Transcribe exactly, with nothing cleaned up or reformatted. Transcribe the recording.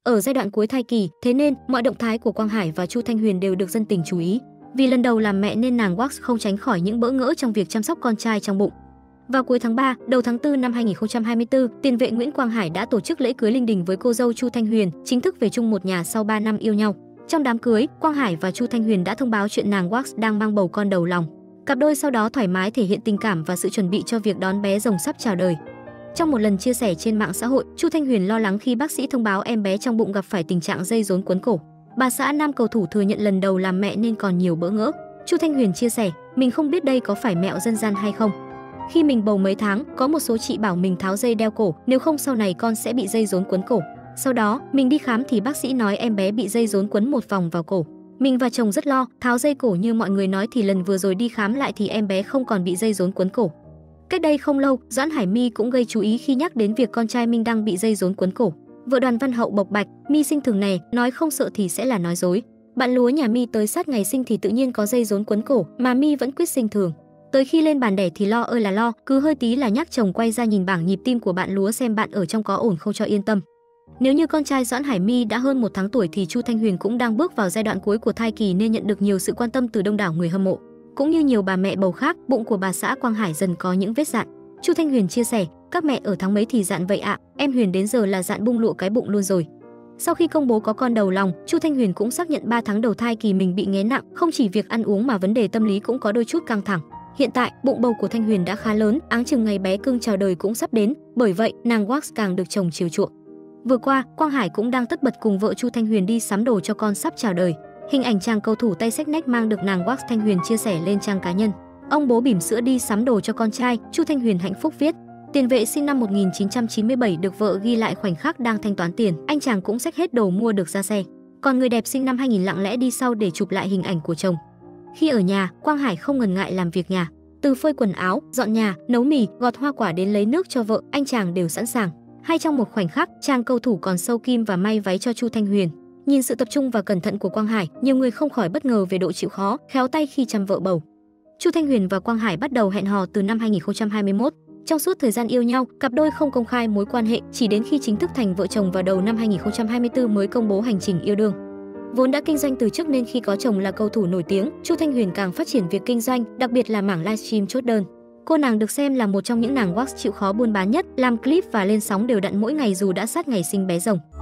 Ở giai đoạn cuối thai kỳ, thế nên mọi động thái của Quang Hải và Chu Thanh Huyền đều được dân tình chú ý. Vì lần đầu làm mẹ nên nàng Wax không tránh khỏi những bỡ ngỡ trong việc chăm sóc con trai trong bụng. Vào cuối tháng ba, đầu tháng tư năm hai nghìn không trăm hai mươi tư, tiền vệ Nguyễn Quang Hải đã tổ chức lễ cưới linh đình với cô dâu Chu Thanh Huyền, chính thức về chung một nhà sau ba năm yêu nhau. Trong đám cưới, Quang Hải và Chu Thanh Huyền đã thông báo chuyện nàng Wax đang mang bầu con đầu lòng. Cặp đôi sau đó thoải mái thể hiện tình cảm và sự chuẩn bị cho việc đón bé rồng sắp chào đời. Trong một lần chia sẻ trên mạng xã hội, Chu Thanh Huyền lo lắng khi bác sĩ thông báo em bé trong bụng gặp phải tình trạng dây rốn quấn cổ. Bà xã nam cầu thủ thừa nhận lần đầu làm mẹ nên còn nhiều bỡ ngỡ. Chu Thanh Huyền chia sẻ, mình không biết đây có phải mẹo dân gian hay không. Khi mình bầu mấy tháng, có một số chị bảo mình tháo dây đeo cổ, nếu không sau này con sẽ bị dây rốn quấn cổ. Sau đó, mình đi khám thì bác sĩ nói em bé bị dây rốn quấn một vòng vào cổ. Mình và chồng rất lo, tháo dây cổ như mọi người nói thì lần vừa rồi đi khám lại thì em bé không còn bị dây rốn quấn cổ. Cách đây không lâu, Doãn Hải My cũng gây chú ý khi nhắc đến việc con trai Minh Đăng bị dây rốn quấn cổ. Vợ Đoàn Văn Hậu bộc bạch, My sinh thường nè, nói không sợ thì sẽ là nói dối. Bạn lúa nhà My tới sát ngày sinh thì tự nhiên có dây rốn quấn cổ, mà My vẫn quyết sinh thường. Tới khi lên bàn đẻ thì lo ơi là lo, cứ hơi tí là nhắc chồng quay ra nhìn bảng nhịp tim của bạn lúa xem bạn ở trong có ổn không cho yên tâm. Nếu như con trai Doãn Hải My đã hơn một tháng tuổi thì Chu Thanh Huyền cũng đang bước vào giai đoạn cuối của thai kỳ nên nhận được nhiều sự quan tâm từ đông đảo người hâm mộ. Cũng như nhiều bà mẹ bầu khác, bụng của bà xã Quang Hải dần có những vết dạn. Chu Thanh Huyền chia sẻ, các mẹ ở tháng mấy thì dạn vậy ạ, à, em Huyền đến giờ là dạn bung lụa cái bụng luôn rồi. Sau khi công bố có con đầu lòng, Chu Thanh Huyền cũng xác nhận ba tháng đầu thai kỳ mình bị nghén nặng, không chỉ việc ăn uống mà vấn đề tâm lý cũng có đôi chút căng thẳng. Hiện tại, bụng bầu của Thanh Huyền đã khá lớn, áng chừng ngày bé cưng chào đời cũng sắp đến, bởi vậy nàng Wax càng được chồng chiều chuộng. Vừa qua, Quang Hải cũng đang tất bật cùng vợ Chu Thanh Huyền đi sắm đồ cho con sắp chào đời. Hình ảnh chàng cầu thủ tay xách nách mang được nàng Wax Thanh Huyền chia sẻ lên trang cá nhân. Ông bố bỉm sữa đi sắm đồ cho con trai, Chu Thanh Huyền hạnh phúc viết. Tiền vệ sinh năm một nghìn chín trăm chín mươi bảy được vợ ghi lại khoảnh khắc đang thanh toán tiền, anh chàng cũng xách hết đồ mua được ra xe. Còn người đẹp sinh năm hai nghìn lặng lẽ đi sau để chụp lại hình ảnh của chồng. Khi ở nhà, Quang Hải không ngần ngại làm việc nhà, từ phơi quần áo, dọn nhà, nấu mì, gọt hoa quả đến lấy nước cho vợ, anh chàng đều sẵn sàng. Hay trong một khoảnh khắc, chàng cầu thủ còn sâu kim và may váy cho Chu Thanh Huyền. Nhìn sự tập trung và cẩn thận của Quang Hải, nhiều người không khỏi bất ngờ về độ chịu khó, khéo tay khi chăm vợ bầu. Chu Thanh Huyền và Quang Hải bắt đầu hẹn hò từ năm hai nghìn không trăm hai mươi mốt. Trong suốt thời gian yêu nhau, cặp đôi không công khai mối quan hệ, chỉ đến khi chính thức thành vợ chồng vào đầu năm hai nghìn không trăm hai mươi tư mới công bố hành trình yêu đương. Vốn đã kinh doanh từ trước nên khi có chồng là cầu thủ nổi tiếng, Chu Thanh Huyền càng phát triển việc kinh doanh, đặc biệt là mảng livestream chốt đơn. Cô nàng được xem là một trong những nàng Wax chịu khó buôn bán nhất, làm clip và lên sóng đều đặn mỗi ngày dù đã sát ngày sinh bé rồng.